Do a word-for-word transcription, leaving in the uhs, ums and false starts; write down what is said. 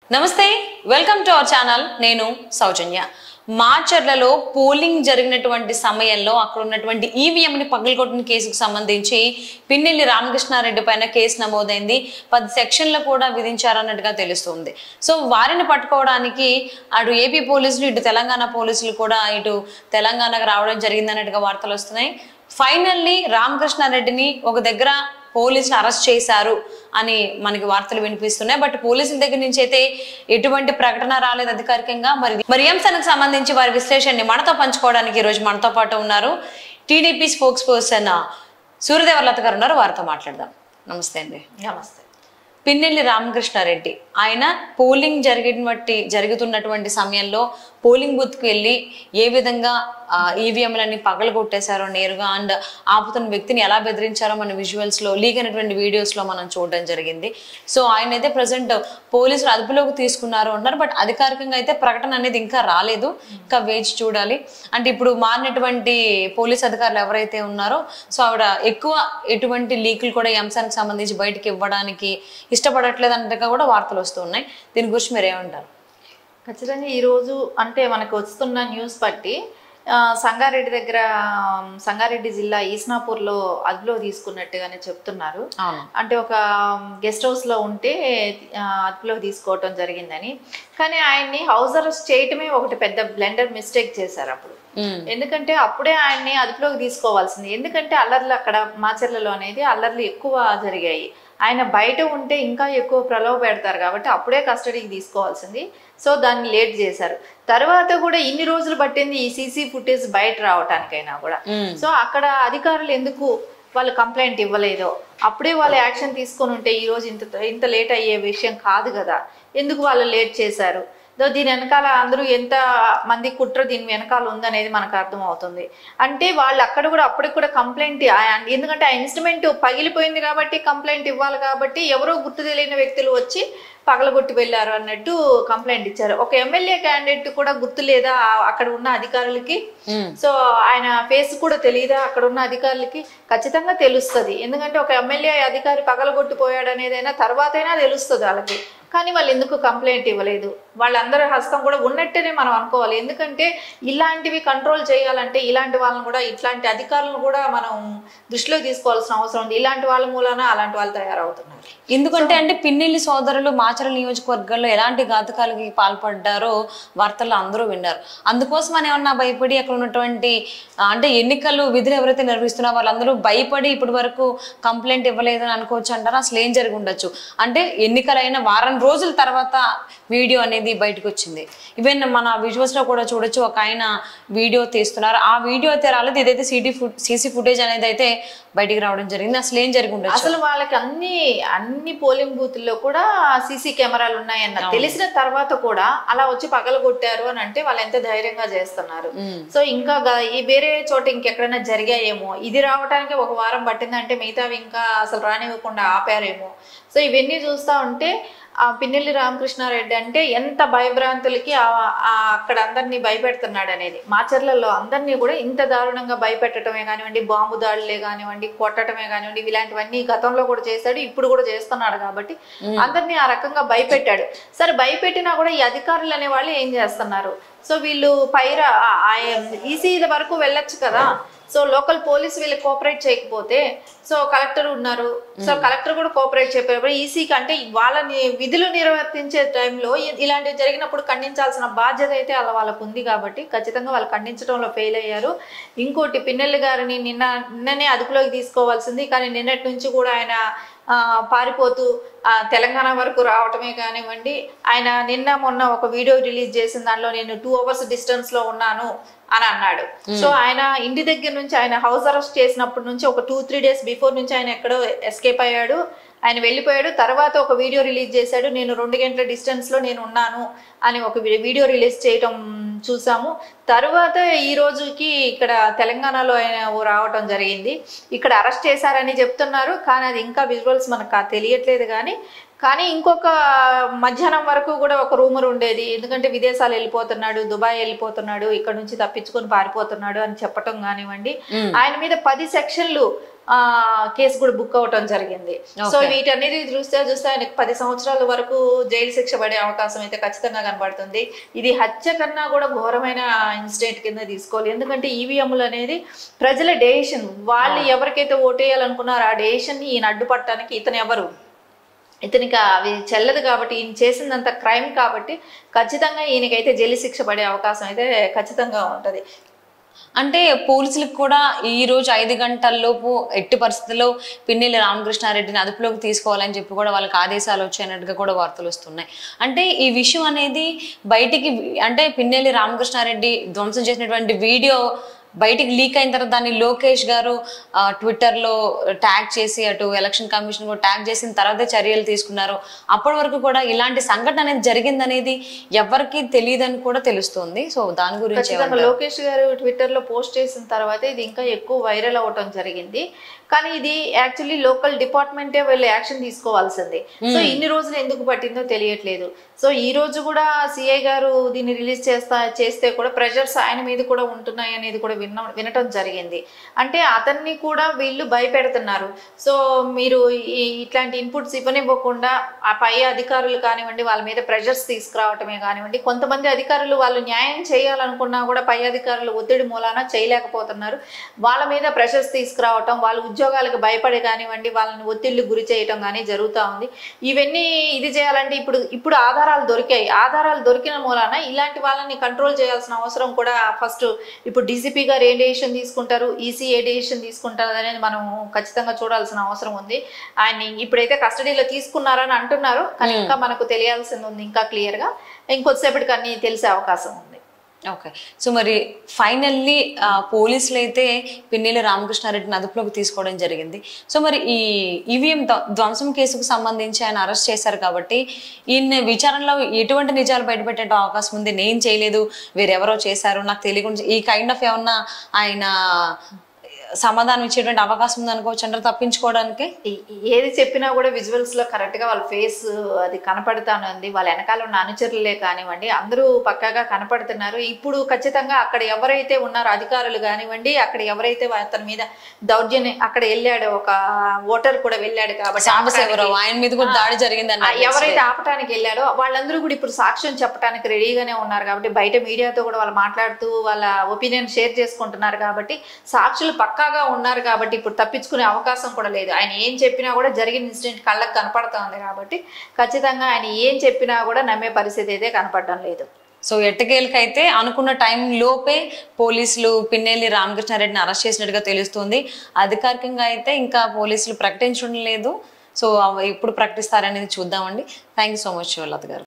నమస్తే welcome to our channel నేను సౌజన్య మాచర్లలో polling జరిగినటువంటి సమయంలో అక్కడ ఉన్నటువంటి ఈవీఎం ని పగలగొట్టిన కేసుకు సంబంధించి పిన్నెల్లి రామకృష్ణారెడ్డి పైన కేసు నమోదైంది పది సెక్షన్లు కూడా విధించారన్నట్టుగా తెలుస్తుంది సో వారిని పట్టుకోవడానికి అటు ఏపీ పోలీసులు ఇటు తెలంగాణ పోలీసులు కూడా ఇటు తెలంగాణకు రావడం జరిగిందన్నట్టుగా వార్తలు వస్తున్నాయి ఫైనల్లీ రామకృష్ణారెడ్డిని ఒక దగ్గర పోలీసులు అరెస్ట్ చేశారు అని మనకి వార్తలు వినిపిస్తున్నాయి బట్ పోలీసుల దగ్గర నుంచి అయితే ఎటువంటి ప్రకటన రాలేదు అధికారికంగా మరి మరి ఈ అంశానికి సంబంధించి వారి విశ్లేషణని మనతో పంచుకోవడానికి ఈ రోజు మనతో పాటు ఉన్నారు టీడీపీ స్పోక్స్ పర్సన్ సూర్యదేవలత గారు ఉన్నారు వారితో మాట్లాడదాం నమస్తే అండి నమస్తే పిన్నెల్లి రామకృష్ణారెడ్డి ఆయన పోలింగ్ జరిగినటువంటి జరుగుతున్నటువంటి సమయంలో పోలింగ్ బూత్కి వెళ్ళి ఏ విధంగా ఈవీఎంలన్నీ పగలగొట్టేశారో నేరుగా అండ్ ఆపుతున్న వ్యక్తిని ఎలా బెదిరించారో మన విజువల్స్లో లీక్ అయినటువంటి వీడియోస్లో మనం చూడడం జరిగింది సో ఆయన అయితే ప్రజెంట్ పోలీసులు అదుపులోకి తీసుకున్నారు అంటారు బట్ అధికారికంగా అయితే ప్రకటన అనేది ఇంకా రాలేదు ఇంకా వేచి చూడాలి అంటే ఇప్పుడు మారినటువంటి పోలీస్ అధికారులు ఎవరైతే ఉన్నారో సో ఆవిడ ఎక్కువ ఎటువంటి లీకులు కూడా ఈ అంశానికి సంబంధించి బయటకు ఇవ్వడానికి ఇష్టపడట్లేదు అన్నట్టుగా కూడా వార్తలు వస్తున్నాయి దీని గురించి మీరు ఏమంటారు ఖచ్చితంగా ఈరోజు అంటే మనకు వస్తున్న న్యూస్ బట్టి సంగారెడ్డి దగ్గర సంగారెడ్డి జిల్లా ఈస్నాపూర్లో అదుపులో తీసుకున్నట్టుగానే చెప్తున్నారు అంటే ఒక గెస్ట్ హౌస్లో ఉంటే అదుపులో తీసుకోవటం జరిగిందని కానీ ఆయన్ని హౌస్ అరెస్ట్ చేయటమే ఒకటి పెద్ద బ్లెండర్ మిస్టేక్ చేశారు అప్పుడు ఎందుకంటే అప్పుడే ఆయన్ని అదుపులోకి తీసుకోవాల్సింది ఎందుకంటే అల్లర్లు అక్కడ మాచర్లలో అనేది అల్లర్లు ఎక్కువ జరిగాయి ఆయన బయట ఉంటే ఇంకా ఎక్కువ ప్రలోభ పెడతారు కాబట్టి అప్పుడే కస్టడీకి తీసుకోవాల్సింది సో దాన్ని లేట్ చేశారు తర్వాత కూడా ఇన్ని రోజులు పట్టింది ఈ సీసీ ఫుటేజ్ బయట రావటానికైనా కూడా సో అక్కడ అధికారులు ఎందుకు వాళ్ళు కంప్లైంట్ ఇవ్వలేదో అప్పుడే వాళ్ళు యాక్షన్ తీసుకొని ఉంటే ఈ రోజు ఇంత ఇంత లేట్ అయ్యే విషయం కాదు కదా ఎందుకు వాళ్ళు లేట్ చేశారు దీని వెనకాల అందరూ ఎంత మంది కుట్ర దీని వెనకాల ఉందనేది మనకు అర్థం అవుతుంది అంటే వాళ్ళు అక్కడ కూడా అప్పటికి కూడా కంప్లైంట్ ఎందుకంటే ఆ ఇన్స్ట్రుమెంట్ పగిలిపోయింది కాబట్టి కంప్లైంట్ ఇవ్వాలి కాబట్టి ఎవరో గుర్తు తెలియని వ్యక్తులు వచ్చి పగలగొట్టి వెళ్ళారు అన్నట్టు కంప్లైంట్ ఇచ్చారు ఒక ఎమ్మెల్యే క్యాండిడేట్ కూడా గుర్తు లేదా అక్కడ ఉన్న అధికారులకి సో ఆయన ఫేస్ కూడా తెలియదా అక్కడ ఉన్న అధికారులకి ఖచ్చితంగా తెలుస్తుంది ఎందుకంటే ఒక ఎమ్మెల్యే అధికారి పగలగొట్టిపోయాడు అనేదైనా తర్వాతైనా తెలుస్తుంది వాళ్ళకి కానీ వాళ్ళు ఎందుకు కంప్లైంట్ ఇవ్వలేదు వాళ్ళందరి హస్తం కూడా ఉన్నట్టేనే మనం అనుకోవాలి ఎందుకంటే ఇలాంటివి కంట్రోల్ చేయాలంటే ఇలాంటి వాళ్ళని కూడా ఇట్లాంటి అధికారులను కూడా మనం దృష్టిలో తీసుకోవాల్సిన అవసరం ఉంది ఇలాంటి వాళ్ళ మూలన అలాంటి వాళ్ళు తయారవుతున్నారు ఎందుకంటే అంటే పిన్నెల్లి సోదరులు మాచర్ల నియోజకవర్గాల్లో ఎలాంటి ఘాతకాలకి పాల్పడ్డారో వార్తల్లో అందరూ విన్నారు అందుకోసం అని ఏమన్నా భయపడి అక్కడ ఉన్నటువంటి అంటే ఎన్నికలు విధులు ఎవరైతే నిర్వహిస్తున్నారో వాళ్ళందరూ భయపడి ఇప్పటి వరకు కంప్లైంట్ ఇవ్వలేదని అనుకోవచ్చు అంటారా అసలు ఏం జరిగి ఉండొచ్చు అంటే ఎన్నికలైన వారం రోజుల తర్వాత వీడియో అనేది బయటకు వచ్చింది ఈవెన్ మన విజువల్స్ లో కూడా చూడొచ్చు ఒక ఆయన వీడియో తీస్తున్నారు ఆ వీడియో అయితే రాలేదు ఇదైతే సిటీ సీసీ ఫుటేజ్ అనేది అయితే బయటికి రావడం జరిగింది అసలు ఏం జరిగి ఉండొచ్చు అసలు వాళ్ళకి అన్ని అన్ని పోలింగ్ బూత్ల్లో కూడా సీసీ కెమెరాలు ఉన్నాయన్న తెలిసిన తర్వాత కూడా అలా వచ్చి పగలగొట్టారు అని అంటే వాళ్ళు ఎంత ధైర్యంగా చేస్తున్నారు సో ఇంకా ఈ వేరే చోట ఇంకెక్కడైనా జరిగాయేమో ఇది రావడానికి ఒక వారం పట్టిందంటే మిగతావి ఇంకా అసలు రానివ్వకుండా ఆపారేమో సో ఇవన్నీ చూస్తా ఉంటే ఆ పిన్నెల్లి రామకృష్ణారెడ్డి అంటే ఎంత భయభ్రాంతులకి అక్కడ అందరినీ భయపెడుతున్నాడు అనేది మాచర్లలో అందరినీ కూడా ఇంత దారుణంగా భయపెట్టడమే కానివ్వండి బాంబు దాడులే కానివ్వండి కొట్టడమే కానివ్వండి ఇలాంటివన్నీ గతంలో కూడా చేశాడు ఇప్పుడు కూడా చేస్తున్నాడు కాబట్టి అందరినీ ఆ రకంగా భయపెట్టాడు సరే భయపెట్టినా కూడా ఈ అధికారులు అనే వాళ్ళు ఏం చేస్తున్నారు సో వీళ్ళు పైరా ఈసీ వరకు వెళ్ళొచ్చు కదా సో లోకల్ పోలీస్ వీళ్ళు కోఆపరేట్ చేయకపోతే సో కలెక్టర్ ఉన్నారు సో కలెక్టర్ కూడా కోఆపరేట్ చెప్పారు ఈసీకి అంటే వాళ్ళని విధులు నిర్వర్తించే టైంలో ఇలాంటివి జరిగినప్పుడు ఖండించాల్సిన బాధ్యత అయితే అలా వాళ్ళకు ఉంది కాబట్టి ఖచ్చితంగా వాళ్ళు ఖండించడంలో ఫెయిల్ అయ్యారు ఇంకోటి పిన్నెల్లి గారిని నిన్న నిన్ననే అదుపులోకి తీసుకోవాల్సింది కానీ నిన్నటి నుంచి కూడా ఆయన పారిపోతూ తెలంగాణ వరకు రావటమే కానివ్వండి ఆయన నిన్న మొన్న ఒక వీడియో రిలీజ్ చేసిన దాంట్లో నేను టూ అవర్స్ డిస్టెన్స్ లో ఉన్నాను అని అన్నాడు సో ఆయన ఇంటి దగ్గర నుంచి ఆయన హౌస్ అరెస్ట్ చేసినప్పటి నుంచి ఒక టూ త్రీ డేస్ బిఫోర్ నుంచి ఆయన ఎక్కడో ఎస్కేప్ అయ్యాడు ఆయన వెళ్ళిపోయాడు తర్వాత ఒక వీడియో రిలీజ్ చేశాడు నేను రెండు గంటల డిస్టెన్స్ లో నేను ఉన్నాను అని ఒక వీడియో రిలీజ్ చేయటం చూసాము తర్వాత ఈ రోజుకి ఇక్కడ తెలంగాణలో ఆయన రావటం జరిగింది ఇక్కడ అరెస్ట్ చేశారని చెప్తున్నారు కానీ అది ఇంకా విజువల్స్ మనకు తెలియట్లేదు కానీ కానీ ఇంకొక మధ్యాహ్నం వరకు కూడా ఒక రూమర్ ఉండేది, ఎందుకంటే విదేశాలు వెళ్ళిపోతున్నాడు, దుబాయ్ వెళ్ళిపోతున్నాడు, ఇక్కడ నుంచి తప్పించుకొని పారిపోతున్నాడు అని చెప్పటం కానివ్వండి. ఆయన మీద పది సెక్షన్లు ఆ కేసు కూడా బుక్ అవటం జరిగింది. సో వీటన్నిటి చూస్తే చూస్తే ఆయనకు పది సంవత్సరాల వరకు జైలు శిక్ష పడే అవకాశం అయితే ఖచ్చితంగా కనబడుతుంది. ఇది హత్య కన్నా కూడా ఘోరమైన ఇన్సిడెంట్ కింద తీసుకోవాలి. ఎందుకంటే ఈవీఎంలు అనేది ప్రజల డెసిషన్, వాళ్ళు ఎవరికైతే ఓటేయాలనుకున్నారో ఆ డెసిషన్ ని ఈయన అడ్డుపట్టడానికి ఇతను ఎవరు, ఇతనికి అవి చెల్లదు కాబట్టి, ఈయన చేసిందంత క్రైమ్ కాబట్టి ఖచ్చితంగా ఈయనకైతే జైలు శిక్ష పడే అవకాశం అయితే ఖచ్చితంగా ఉంటది. అంటే పోలీసులకు కూడా ఈ రోజు ఐదు గంటల్లోపు ఎట్టి పరిస్థితుల్లో పిన్నెల్లి రామకృష్ణారెడ్డిని అదుపులోకి తీసుకోవాలని చెప్పి కూడా వాళ్ళకి ఆదేశాలు వచ్చాయన్నట్టుగా కూడా వార్తలు వస్తున్నాయి. అంటే ఈ విషయం అనేది బయటికి, అంటే పిన్నెల్లి రామకృష్ణారెడ్డి ధ్వంసం చేసినటువంటి వీడియో బయటికి లీక్ అయిన తర్వాత దాన్ని లోకేష్ గారు ట్విట్టర్లో ట్యాగ్ చేసి అటు ఎలక్షన్ కమిషన్ కూడా ట్యాగ్ చేసిన తర్వాతే చర్యలు తీసుకున్నారు. అప్పటి వరకు కూడా ఇలాంటి సంఘటన అనేది జరిగిందనేది ఎవరికి తెలియదని కూడా తెలుస్తుంది. సో దాని గురించి లోకేష్ గారు ట్విట్టర్లో పోస్ట్ చేసిన తర్వాత ఇది ఇంకా ఎక్కువ వైరల్ అవటం జరిగింది. కానీ ఇది యాక్చువల్లీ లోకల్ డిపార్ట్మెంటే వీళ్ళు యాక్షన్ తీసుకోవాల్సింది. సో ఇన్ని రోజులు ఎందుకు పట్టిందో తెలియట్లేదు. సో ఈ రోజు కూడా సిఐ గారు దీన్ని రిలీజ్ చేస్తా చేస్తే కూడా ప్రెషర్స్ ఆయన మీద కూడా ఉంటున్నాయి అనేది కూడా విన్న వినటం జరిగింది. అంటే అతన్ని కూడా వీళ్ళు భయపెడుతున్నారు. సో మీరు ఇట్లాంటి ఇన్పుట్స్ ఇవ్వనివ్వకుండా ఆ పై అధికారులు కానివ్వండి వాళ్ళ మీద ప్రెషర్స్ తీసుకురావటమే కానివ్వండి, కొంతమంది అధికారులు వాళ్ళు న్యాయం చేయాలనుకున్నా కూడా పై అధికారులు ఒత్తిడి మూలాన చేయలేకపోతున్నారు. వాళ్ళ మీద ప్రెషర్స్ తీసుకురావటం, వాళ్ళు ఉద్యోగాలకు భయపడి కానివ్వండి వాళ్ళని ఒత్తిళ్లు గురి చేయటం కానీ జరుగుతూ ఉంది. ఇవన్నీ ఇది చేయాలంటే ఇప్పుడు ఇప్పుడు ఆధారాలు దొరికాయి. ఆధారాలు దొరికిన మూలాన ఇలాంటి వాళ్ళని కంట్రోల్ చేయాల్సిన అవసరం కూడా ఫస్ట్ ఇప్పుడు డీసీపీ గారు ఏ డెసిషన్ తీసుకుంటారు, ఈసీ ఏ డెసిషన్ తీసుకుంటారు అనేది మనం ఖచ్చితంగా చూడాల్సిన అవసరం ఉంది. ఆయన్ని ఇప్పుడైతే కస్టడీలో తీసుకున్నారని అంటున్నారు, కానీ ఇంకా మనకు తెలియాల్సింది ఉంది. ఇంకా క్లియర్ గా ఇంకొద్దిసేపటికి అన్ని తెలిసే అవకాశం ఉంది. ఓకే, సో మరి ఫైనల్లీ పోలీసులు అయితే పిన్నెల్లి రామకృష్ణారెడ్డిని అదుపులోకి తీసుకోవడం జరిగింది. సో మరి ఈ ఈవీఎం ధ్వంసం కేసుకు సంబంధించి ఆయన అరెస్ట్ చేశారు కాబట్టి ఈయన విచారణలో ఎటువంటి నిజాలు బయటపెట్టే అవకాశం ఉంది? నేను చేయలేదు, వేరెవరో చేశారు, నాకు తెలియకుండా, ఈ కైండ్ ఆఫ్ ఏమన్నా ఆయన సమాధానం ఇచ్చేటువంటి అవకాశం ఉంది అనుకోవచ్చు అంటారు తప్పించుకోవడానికి? ఏది చెప్పినా కూడా విజువల్స్ లో కరెక్ట్ గా వాళ్ళ ఫేస్ అది కనపడుతానుంది. వాళ్ళ వెనకాల ఉన్న అనుచరులే కానివ్వండి అందరూ పక్కాగా కనపడుతున్నారు. ఇప్పుడు ఖచ్చితంగా అక్కడ ఎవరైతే ఉన్నారో అధికారులు కానివ్వండి, అక్కడ ఎవరైతే అతని మీద దౌర్జన్యం అక్కడ వెళ్ళాడో ఒక ఓటర్ కూడా వెళ్ళాడు కాబట్టి ఆయన మీద కూడా దాడి జరిగింది, ఎవరైతే ఆపటానికి వెళ్ళాడో వాళ్ళందరూ కూడా ఇప్పుడు సాక్ష్యం చెప్పడానికి రెడీగానే ఉన్నారు. కాబట్టి బయట మీడియాతో కూడా వాళ్ళు మాట్లాడుతూ వాళ్ళ ఒపీనియన్ షేర్ చేసుకుంటున్నారు. కాబట్టి సాక్షులు పక్కాగా ఉన్నారు కాబట్టి ఇప్పుడు తప్పించుకునే అవకాశం కూడా లేదు. ఆయన ఏం చెప్పినా కూడా జరిగిన ఇన్సిడెంట్ కళ్ళకు కనపడతా ఉంది కాబట్టి ఖచ్చితంగా ఆయన ఏం చెప్పినా కూడా నమ్మే పరిస్థితి అయితే కనపడడం లేదు. సో ఎట్టకేలకైతే అనుకున్న టైం లోపే పోలీసులు పిన్నెల్లి రామకృష్ణారెడ్డిని అరెస్ట్ చేసినట్టుగా తెలుస్తుంది. అధికారికంగా అయితే ఇంకా పోలీసులు ప్రకటించడం లేదు. సో ఎప్పుడు ప్రకటిస్తారనేది చూద్దామండి. Thank you so much Latha గారు.